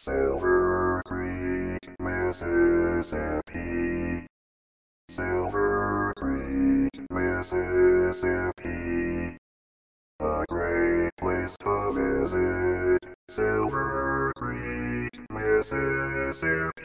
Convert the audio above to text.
Silver Creek, Mississippi. Silver Creek, Mississippi. A great place to visit. Silver Creek, Mississippi.